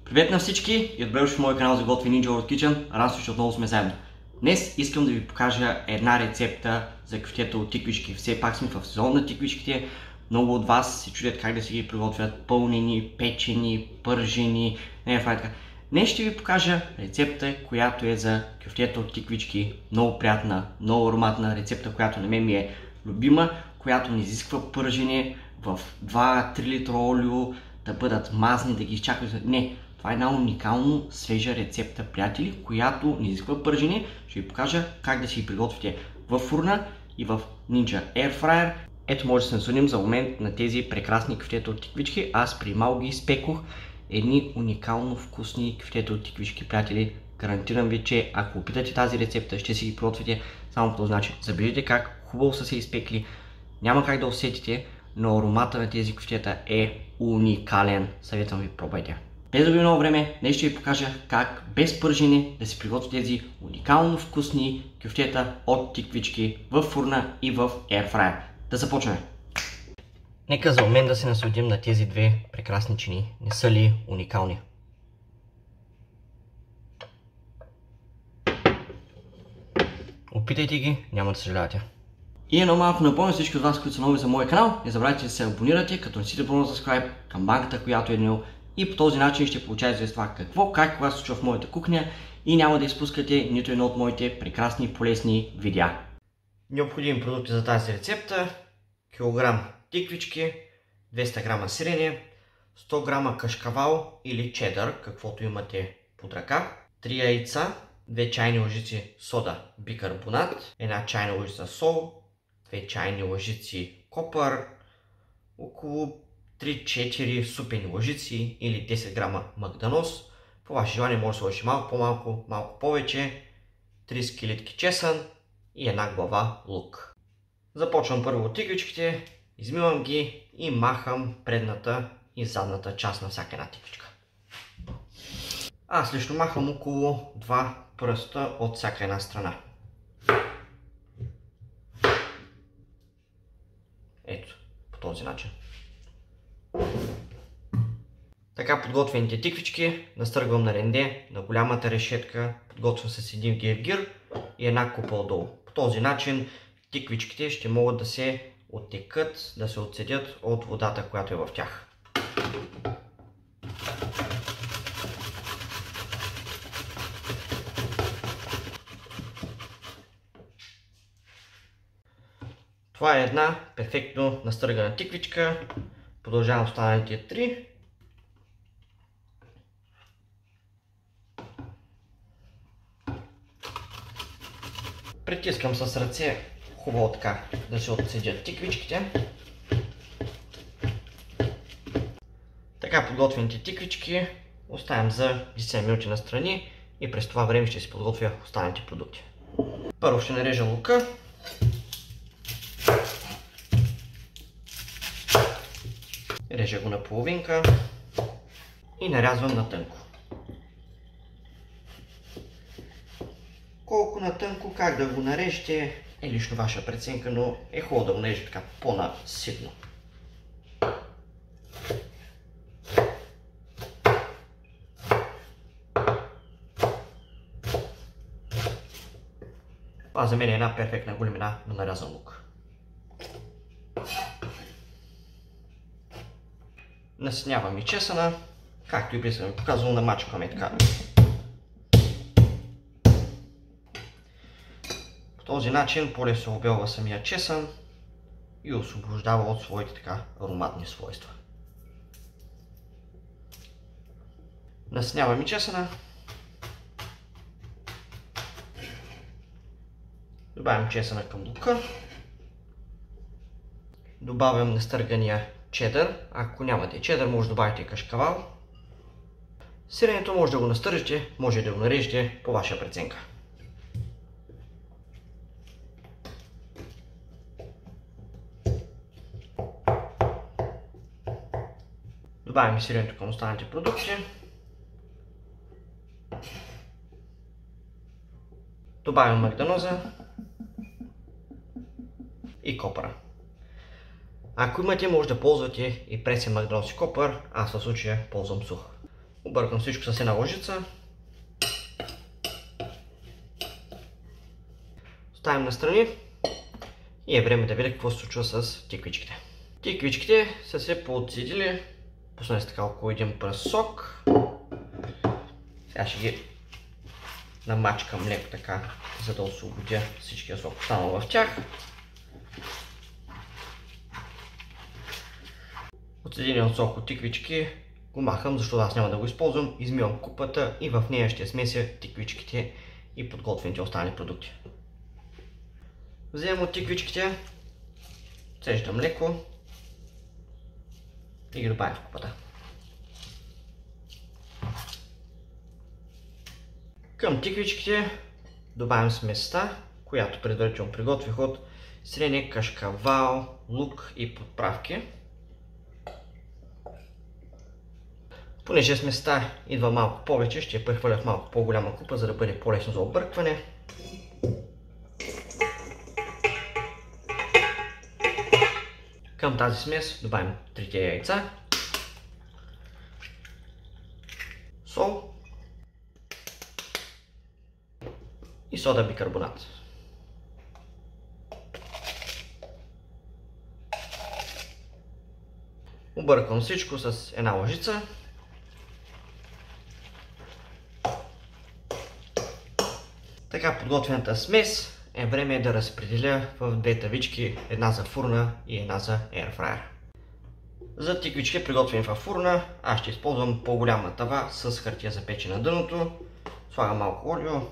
Привет на всички и добре дошли в моя канал за готви Ninja World Kitchen. Радвам се, че отново сме заедно. Днес искам да ви покажа една рецепта за кюфтета от тиквички. Все пак сме в сезон на тиквичките. Много от вас се чудят как да си ги приготвят пълнени, печени, пържени. Днес ще ви покажа рецепта, която е за кюфтета от тиквички. Много приятна, много ароматна рецепта, която на мен ми е любима, която не изисква пържене в 2-3 литра олио, да бъдат мазни, да ги изчакват. Не, това е една уникално свежа рецепта, приятели, която не изисква пържене. Ще ви покажа как да си ги приготвите в фурна и в Ninja Air Fryer. Ето може да се насладим за момент на тези прекрасни кюфтета от тиквички. Аз при малко ги изпекох. Едни уникално вкусни кюфтета от тиквички, приятели. Гарантирам ви, че ако опитате тази рецепта, ще си ги приготвите само по този начин. Забележете как хубаво са се изпекли. Няма как да усетите, но аромата на тези кюфтета е уникален. Съветвам ви, пробвайте. Без да би много време, днес ще ви покажа как без пържене да си приготвите тези уникално вкусни кюфтета от тиквички в фурна и в Air Fryer. Да започнем! Нека за момент да се насладим на тези две прекрасни чини. Не са ли уникални? Опитайте ги, няма да съжалявате. И едно малко напомня всички от вас, които са нови за моя канал. Не забравяйте да се абонирате, като носите бутона за subscribe, камбанката, която е нил. И по този начин ще получавате за това какво, как, кога се случва в моята кухня и няма да изпускате нито едно от моите прекрасни и полезни видеа. Необходими продукти за тази рецепта: килограм тиквички, 200 грама сирене, 100 грама кашкавал или чедър, каквото имате под ръка, 3 яйца, 2 чайни лъжици сода бикарбонат, 1 чайна лъжица сол, 2 чайни лъжици копър, около 3-4 супени лъжици или 10 грама магданоз. По ваше желание може да се сложи малко по-малко, малко повече, 3 скелетки чесън и една глава лук. Започвам първо от тиквичките, измивам ги и махам предната и задната част на всяка една тиквичка. Аз лично махам около 2 пръста от всяка една страна. Ето, по този начин. Така подготвените тиквички настъргвам на ренде на голямата решетка, подготвям с един гиргир и една купа отдолу. По този начин тиквичките ще могат да се оттекат, да се отцедят от водата, която е в тях. Това е една перфектно настъргана тиквичка. Продължавам останалите 3. Притискам с ръце хубаво така да се отцедят тиквичките. Така подготвените тиквички оставям за 10 минути настрани и през това време ще си подготвя останалите продукти. Първо ще нарежа лука. Режа го на половинка и нарязвам на тънко. Колко на тънко, как да го нарежете е лично ваша преценка, но е хубаво да го нарежете така по-наситно. Това за мен е една перфектна големина на нарязан лук. Наситнявам и чесъна, както и преди съм ви показвал, намачкваме така. По този начин по-лесно се обелва самия чесън и освобождава от своите така ароматни свойства. Наситнявам и чесъна. Добавям чесъна към лука. Добавям настъргания чедър. Ако нямате чедър, може да добавите кашкавал. Сиренето може да го настържите, може да го нарежете по ваша преценка. Добавим сиренето към останалите продукти. Добавим магданоза и копъра. Ако имате, може да ползвате и пресен магданоз и копър, аз в случая ползвам сух. Объркам всичко с една лъжица. Оставим настрани и е време да видя какво се случва с тиквичките. Тиквичките са се поотцедили, пуснали така около един пръст сок. Сега ще ги намачкам леко така, за да освободя всичкия сок останал в тях. Отцеденият сок от тиквички го махам, защото аз няма да го използвам. Измивам купата и в нея ще смеся тиквичките и подготвените останали продукти. Вземам от тиквичките, цеждам леко и ги добавям в купата. Към тиквичките добавям сместа, която предварително приготвих от сирене, кашкавал, лук и подправки. Понеже сместа идва малко повече, ще я прехвърля в малко по-голяма купа, за да бъде по-лесно за объркване. Към тази смес добавим 3 яйца, сол и сода бикарбонат. Обърквам всичко с една лъжица. Така подготвената смес е време да разпределя в две тавички, една за фурна и една за airfryer. За тиквички, приготвени в фурна, аз ще използвам по-голяма тава с хартия за печене на дъното. Слагам малко олио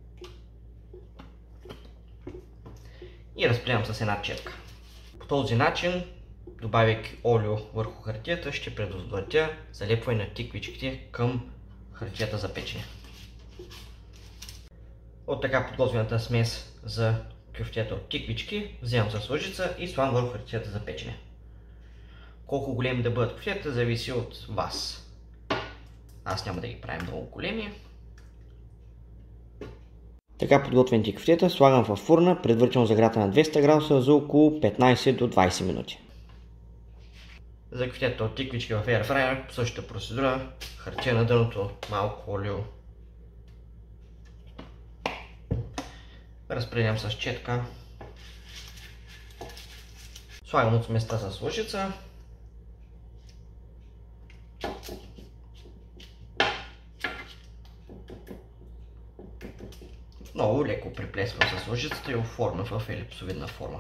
и разпределям с една четка. По този начин, добавяйки олио върху хартията, ще предотвратя залепване на тиквичките към хартията за печене. От така подготвената смес за кюфтета от тиквички вземам с лъжица и слагам върху хартията за печене. Колко големи да бъдат кюфтета зависи от вас. Аз няма да ги правим много големи. Така подготвените кюфтета слагам във фурна, предварително загрята на 200 градуса за около 15 до 20 минути. За кюфтета от тиквички в airfryer по същата процедура, хартия на дъното, малко олио. Разпределям с четка. Слагам от сместа с лъжица. Много леко приплесквам с лъжицата и оформям в елипсовидна форма.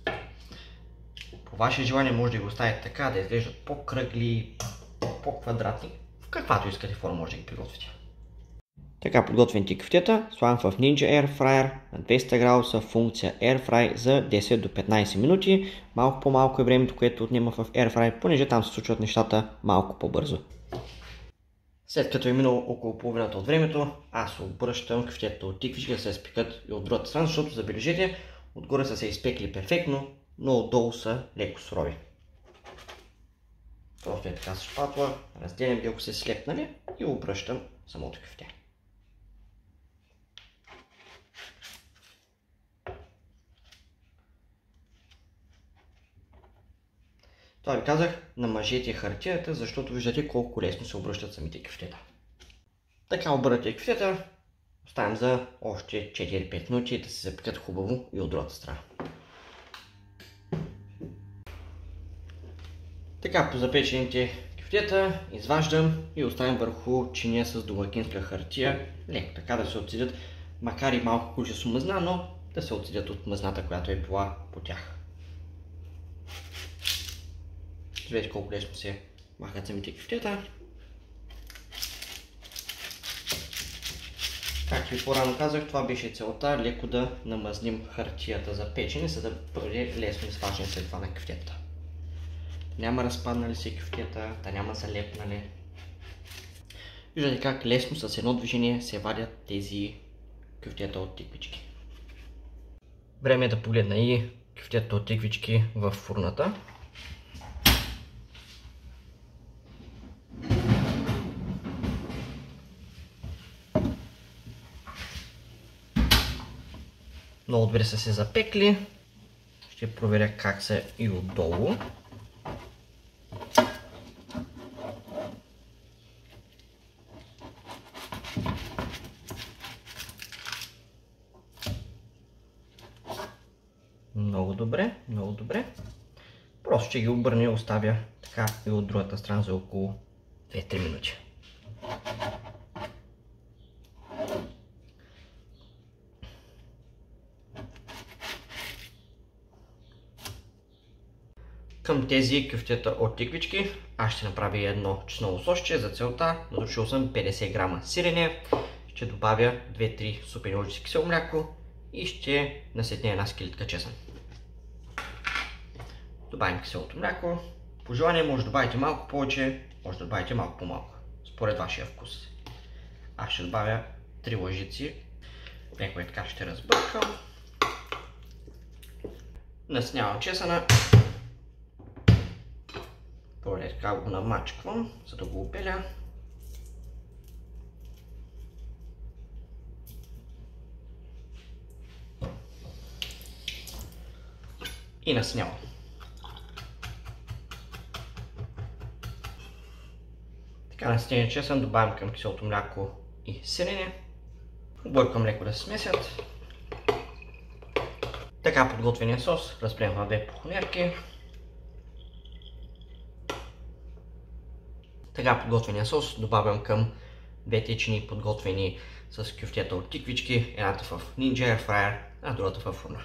По ваше желание може да го оставите така, да изглеждат по-кръгли, по-квадратни. В каквато искате форма може да ги приготвите. Така подготвените кюфтета слагам в Ninja Air Fryer на 200 градуса функция Air Fry за 10 до 15 минути. Малко по-малко е времето, което отнема в Air Fry, понеже там се случват нещата малко по-бързо. След като е минало около половината от времето, аз обръщам кюфтета от тиквички да се изпекат и от другата страна, защото забележете, отгоре са се изпекли перфектно, но отдолу са леко сурови. Просто е така с шпатла, разделям ги ако се слепнали и обръщам самото кюфте. Това ви казах, намажете хартията, защото виждате колко лесно се обръщат самите кюфтета. Така обърнате кюфтета, оставям за още 4-5 минути да се запекат хубаво и от другата страна. Така по запечените кюфтета изваждам и оставям върху чиния с домакинска хартия, леко така да се отцедят, макар и малко количество мъзна, но да се отцедят от мъзната, която е била по тях. Вижте колко лесно се махат самите кюфтета. Както и по-рано казах, това беше целта, леко да намазним хартията за печене, за да бъде лесно изваждане след това на кюфтета. Няма разпаднали се кюфтета, да няма залепнали. Виждате как лесно с едно движение се вадят тези кюфтета от тиквички. Време е да погледна и кюфтета от тиквички в фурната. Много добре са се запекли. Ще проверя как са и отдолу. много добре, много добре. Просто ще ги обърна и оставя така и от другата страна за около 2-3 минути. Към тези кюфтета от тиквички аз ще направя едно чесново сосче. За целта натрушил съм 50 грама сирене, ще добавя 2-3 супени ложици кисело мляко и ще насетня една скелетка чесън. Добавим киселото мляко. По желание може да добавите малко повече, може да добавите малко по-малко, според вашия вкус. Аз ще добавя 3 лъжици, леко е така ще разбъркам. Наснявам чесъна. Добре, така го намачквам, за да го опеля. И наснявам. Така наснения чесън добавям към киселото мляко и сирене. Обърквам леко да се смесят. Така подготвения сос разпределям на 2 похонерки. Така подготвения сос добавям към 2 течни подготвени с кюфтета от тиквички, едната в Ninja Air Fryer, а другата в фурна.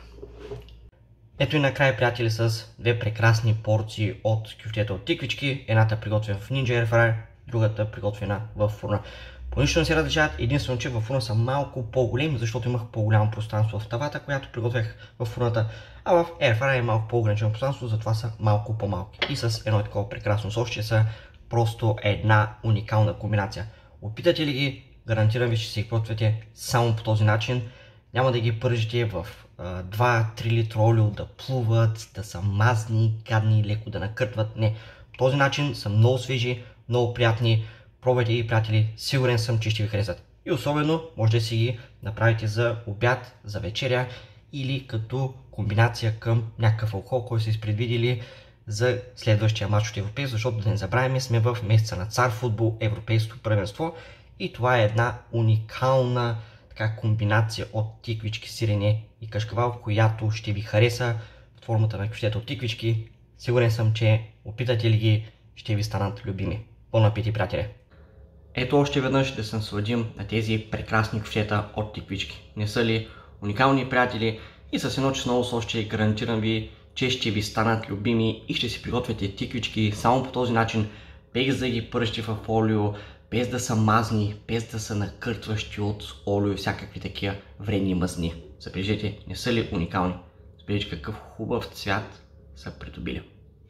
Ето и накрая, приятели, с 2 прекрасни порции от кюфтета от тиквички, едната приготвена в Ninja Air Fryer, другата приготвена в фурна. По нищо не се различават, единствено, че във фурна са малко по-големи, защото имах по-голямо пространство в тавата, която приготвях в фурната, а в Air Fryer е малко по-ограничено пространство, затова са малко по-малки. И с едно такова прекрасно сосче са просто една уникална комбинация. Опитате ли ги, гарантирам ви, че се ги готвите само по този начин. Няма да ги пържите в 2-3 литра олио да плуват, да са мазни, гадни, леко да накъртват. Не, по този начин са много свежи, много приятни. Пробвайте ги, приятели, сигурен съм, че ще ви харесат. И особено може да си ги направите за обяд, за вечеря или като комбинация към някакъв алкохол, който са изпредвидили за следващия мач от Европейство, защото да не забравяме, сме в месеца на цар футбол, Европейското първенство и това е една уникална комбинация от тиквички, сирене и кашкавал, която ще ви хареса в формата на кюфтета от тиквички. Сигурен съм, че опитате ли ги, ще ви станат любими. Пълно апетит, приятели! Ето още веднъж да се насладим на тези прекрасни кюфтета от тиквички. Не са ли уникални, приятели? И с едно чесново сосче гарантирам ви, че ще ви станат любими и ще си приготвяте тиквички само по този начин, без да ги пържите в олио, без да са мазни, без да са накъртващи от олио и всякакви такива вредни мазни. Забележете, не са ли уникални? Забележете какъв хубав цвят са придобили.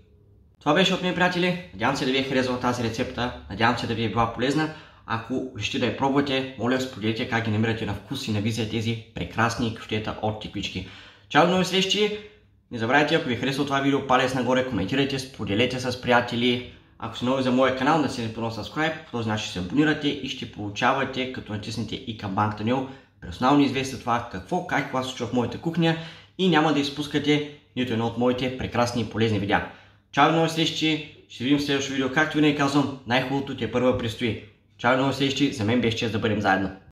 Това беше от мен, приятели. Надявам се да ви е харесала тази рецепта, надявам се да ви е била полезна. Ако решите да я пробвате, моля споделете как ги намирате на вкус и на визия тези прекрасни кюфтета от тиквички. Чао, до нови срещи! Не забравяйте, ако ви е харесало това видео, палец нагоре, коментирайте, споделете с приятели. Ако сте нови за моя канал, да се пълно subscribe, по този начин ще се абонирате и ще получавате, като натиснете и камбанката него, персонално известие това какво, как това се случва в моята кухня и няма да изпускате нито едно от моите прекрасни и полезни видеа. Чао, до нови срещи, ще видим в следващото видео, както винаги казвам, най-хубавото те първа предстои. Чао, до нови срещи, за мен беше чест да бъдем заедно.